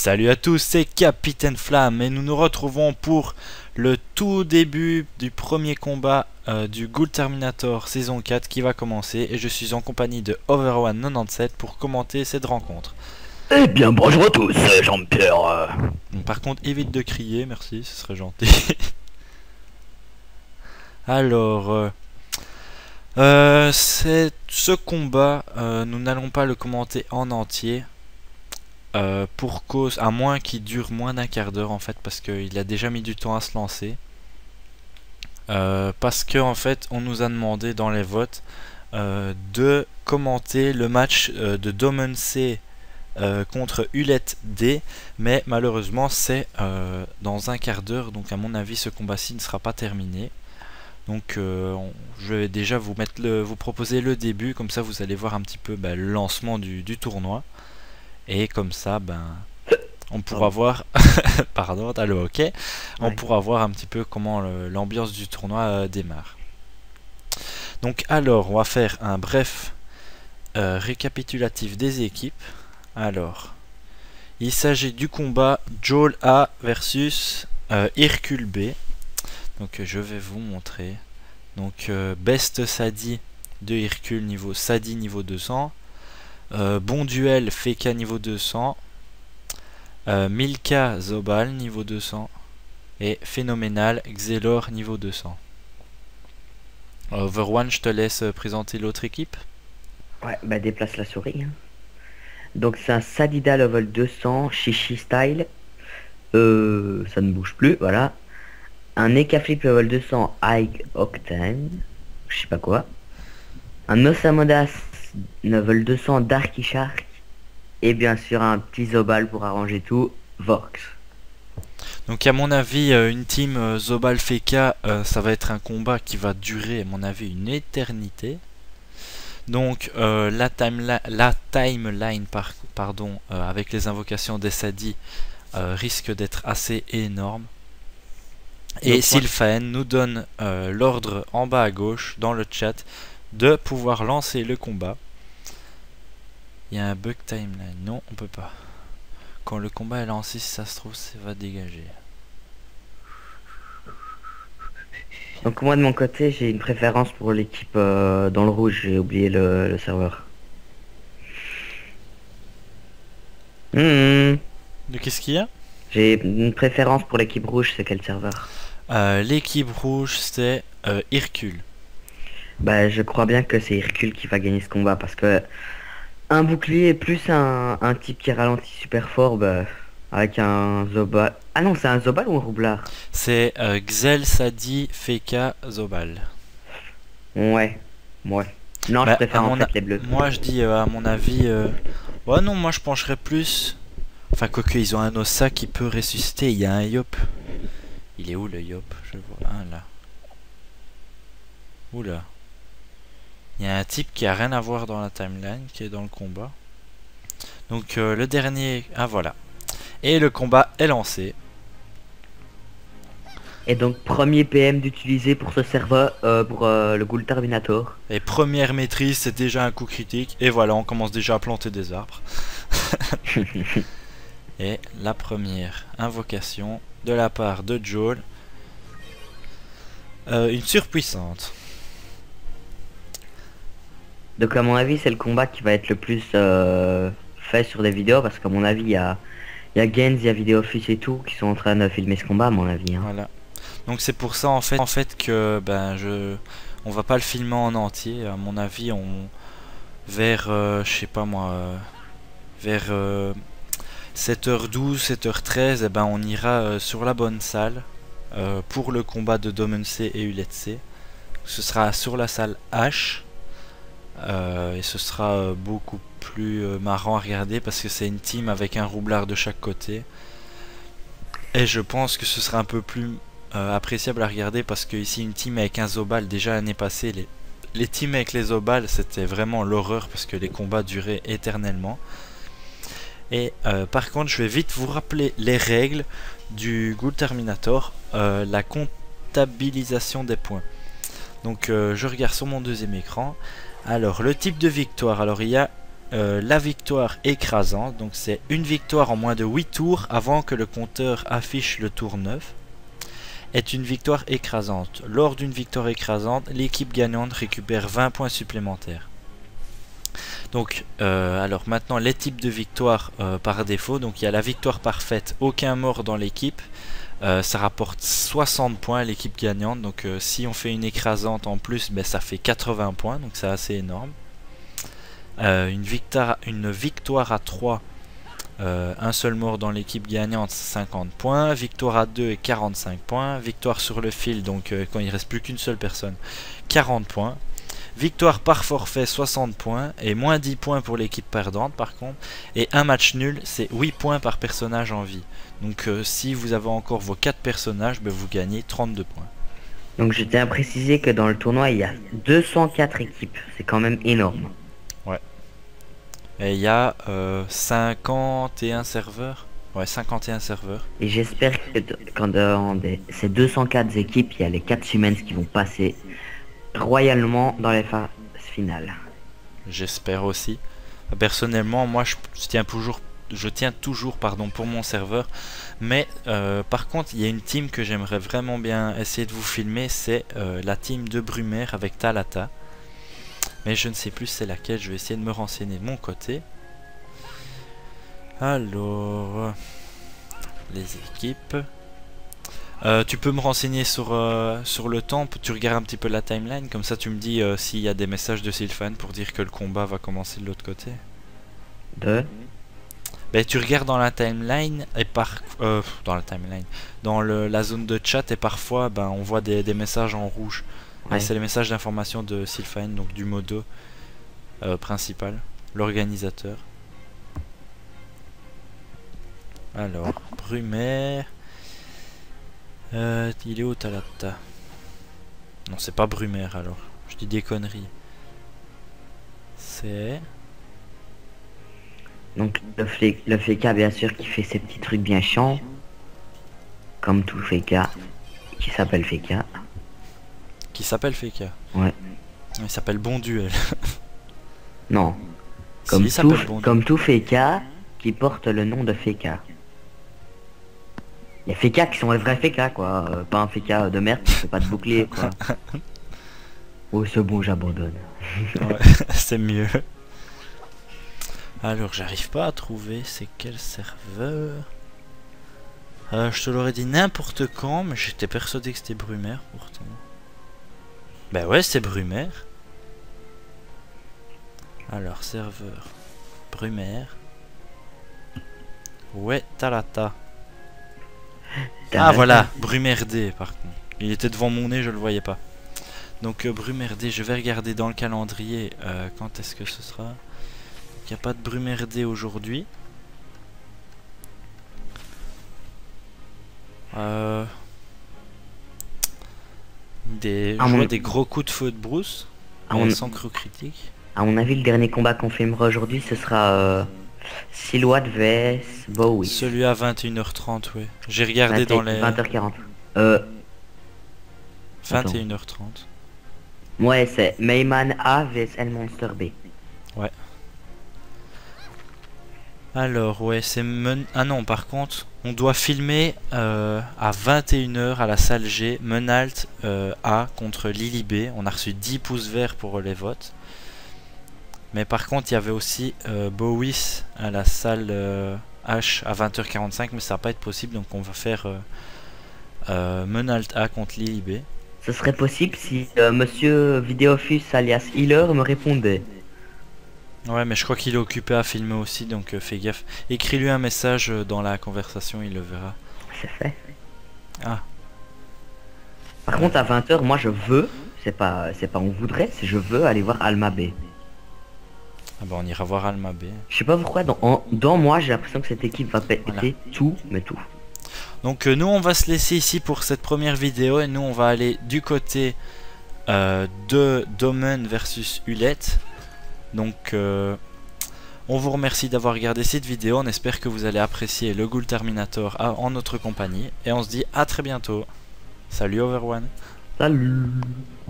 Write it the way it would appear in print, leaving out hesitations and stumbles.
Salut à tous, c'est Capitaine Flamme et nous nous retrouvons pour le tout début du premier combat du Ghoul Terminator saison 4 qui va commencer et je suis en compagnie de Overone97 pour commenter cette rencontre. Eh bien bonjour à tous, Jean-Pierre. Donc, par contre évite de crier, merci, ce serait gentil. Alors, ce combat, nous n'allons pas le commenter en entier. Pour cause, à moins qu'il dure moins d'un quart d'heure en fait, parce qu'il a déjà mis du temps à se lancer. Parce que en fait, on nous a demandé dans les votes de commenter le match de Domen C contre Hulette D, mais malheureusement c'est dans un quart d'heure, donc à mon avis ce combat-ci ne sera pas terminé. Donc je vais déjà vous proposer le début, comme ça vous allez voir un petit peu le lancement du tournoi. Et comme ça, on pourra voir... Pardon, allô, ok. On pourra voir un petit peu comment l'ambiance du tournoi démarre. Donc alors, on va faire un bref récapitulatif des équipes. Alors, il s'agit du combat Joel A versus Hercule B. Donc je vais vous montrer. Donc Best Sadi de Hercule niveau Sadi niveau 200. Bon duel Feka niveau 200, Milka Zobal niveau 200 et Phénoménal Xelor niveau 200. Overone, je te laisse présenter l'autre équipe. Ouais, déplace la souris. Hein. Donc c'est un Sadida level 200, Shishi style. Ça ne bouge plus, voilà. Un Ekaflip level 200, Ike Octane. Je sais pas quoi. Un Osamodas level 200 Darky Shark et bien sûr un petit Zobal pour arranger tout, Vox. Donc à mon avis une team Zobal Feka, ça va être un combat qui va durer à mon avis une éternité. Donc la timeline avec les invocations des Sadi risque d'être assez énorme. Et Sylphaen nous donne l'ordre en bas à gauche dans le chat de pouvoir lancer le combat. Il y a un bug timeline. Non, on peut pas. Quand le combat est lancé, si ça se trouve, ça va dégager. Donc moi de mon côté, j'ai une préférence pour l'équipe dans le rouge. J'ai oublié le serveur. De qu'est-ce qu'il y a? J'ai une préférence pour l'équipe rouge. C'est quel serveur? L'équipe rouge, c'est Hercule. Je crois bien que c'est Hercule qui va gagner ce combat parce que un bouclier plus un type qui ralentit super fort, avec un Zobal. Ah non, c'est un Zobal ou un roublard? C'est Xel, Sadi, Feka, Zobal. Ouais. Non, je préfère en fait les bleus. Moi je dis à mon avis... Ouais non, moi je pencherais plus... Enfin quoique ils ont un Ossa qui peut ressusciter, il y a un Yop. Il est où le Yop? Je le vois, là. Oula. Il y a un type qui a rien à voir dans la timeline, qui est dans le combat. Donc le dernier... Ah voilà. Et le combat est lancé. Et donc premier PM d'utiliser pour ce serveur, pour le Ghoul Terminator. Et première maîtrise, c'est déjà un coup critique. Et voilà, on commence déjà à planter des arbres. Et la première invocation de la part de Joel. Une surpuissante. Donc à mon avis c'est le combat qui va être le plus fait sur des vidéos parce qu'à mon avis il y a Gens, il y a Videofus et tout qui sont en train de filmer ce combat à mon avis. Hein. Voilà. Donc c'est pour ça en fait que on va pas le filmer en entier. À mon avis vers je sais pas moi vers 7h12, 7h13 on ira sur la bonne salle pour le combat de Domen C et Hulette C. Ce sera sur la salle H. Et ce sera beaucoup plus marrant à regarder parce que c'est une team avec un roublard de chaque côté. Et je pense que ce sera un peu plus appréciable à regarder parce que ici une team avec un Zobal, déjà l'année passée les teams avec les Zobal c'était vraiment l'horreur parce que les combats duraient éternellement. Et par contre je vais vite vous rappeler les règles du Ghoul Terminator, la comptabilisation des points. Donc je regarde sur mon deuxième écran. Alors le type de victoire, alors il y a la victoire écrasante. Donc c'est une victoire en moins de 8 tours avant que le compteur affiche le tour 9. Est une victoire écrasante. Lors d'une victoire écrasante, l'équipe gagnante récupère 20 points supplémentaires. Donc, alors maintenant les types de victoires par défaut. Donc il y a la victoire parfaite, aucun mort dans l'équipe. Ça rapporte 60 points à l'équipe gagnante. Donc si on fait une écrasante en plus, ben, ça fait 80 points. Donc c'est assez énorme. Une victoire à 3. Un seul mort dans l'équipe gagnante, 50 points. Victoire à 2 et 45 points. Victoire sur le fil, donc quand il reste plus qu'une seule personne, 40 points. Victoire par forfait, 60 points. Et moins 10 points pour l'équipe perdante par contre. Et un match nul, c'est 8 points par personnage en vie. Donc si vous avez encore vos 4 personnages, ben, vous gagnez 32 points. Donc je tiens à préciser que dans le tournoi, il y a 204 équipes. C'est quand même énorme. Ouais. Et il y a 51 serveurs. Ouais, 51 serveurs. Et j'espère que quand dans ces 204 équipes, il y a les 4 Siemens qui vont passer royalement dans les phases finales. J'espère aussi. Personnellement, moi je tiens toujours pour mon serveur. Mais par contre, il y a une team que j'aimerais vraiment bien essayer de vous filmer. C'est la team de Brumaire avec Talata. Mais je ne sais plus c'est laquelle, je vais essayer de me renseigner de mon côté. Alors, les équipes. Tu peux me renseigner sur le temps, tu regardes un petit peu la timeline, comme ça tu me dis s'il y a des messages de Sylphan pour dire que le combat va commencer de l'autre côté. Ben, tu regardes dans la timeline et dans la zone de chat et parfois ben, on voit des messages en rouge. Ouais. C'est les messages d'information de Sylphan, donc du modo principal, l'organisateur. Alors, Brumaire. Il est où Talata? Non, c'est pas Brumaire alors. Je dis des conneries. C'est... Donc le FK bien sûr qui fait ses petits trucs bien chiants. Comme tout FK. Qui s'appelle FK. Qui s'appelle FK. Ouais. Il s'appelle Bon Duel. Non. Comme tout FK qui porte le nom de FK. Il y a FK qui sont les vrais FK quoi. Pas un FK de merde qui fait pas de bouclier quoi. Oh c'est bon j'abandonne. Ouais, c'est mieux. Alors j'arrive pas à trouver c'est quel serveur. Je te l'aurais dit n'importe quand mais j'étais persuadé que c'était Brumaire pourtant. Bah ouais, c'est Brumaire. Alors, serveur. Brumaire. Ouais, Talata. Ah voilà, Brumaire D par contre. Il était devant mon nez, je le voyais pas. Donc Brumaire D, je vais regarder dans le calendrier quand est-ce que ce sera. Il n'y a pas de Brumaire D aujourd'hui. Des gros coups de feu de brousse sans crew critique. À mon avis, le dernier combat qu'on filmera aujourd'hui, ce sera Silhouette vs Bowie. Celui à 21h30, oui. J'ai regardé dans les... 20h40. 21h30. Ouais, c'est Mayman A vs L Monster B. Ouais. Alors, ouais, c'est... Ah non, par contre, on doit filmer à 21h à la salle G, Menalt A contre Lily B. On a reçu 10 pouces verts pour les votes. Mais par contre, il y avait aussi Bowis à la salle H à 20h45, mais ça va pas être possible, donc on va faire Menalt A contre Lily B. Ce serait possible si monsieur Videofus alias Healer me répondait. Ouais, mais je crois qu'il est occupé à filmer aussi, donc fais gaffe. Écris-lui un message dans la conversation, il le verra. C'est fait. Ah. Par contre, à 20h, moi je veux, c'est pas on voudrait, c'est je veux aller voir Alma B. Ah bah on ira voir Alma B. Je sais pas pourquoi, dans moi j'ai l'impression que cette équipe va péter tout, mais tout. Donc nous on va se laisser ici pour cette première vidéo et nous on va aller du côté de Domen versus Hulette. Donc on vous remercie d'avoir regardé cette vidéo, on espère que vous allez apprécier le Ghoul Terminator en notre compagnie et on se dit à très bientôt. Salut Overone. Salut.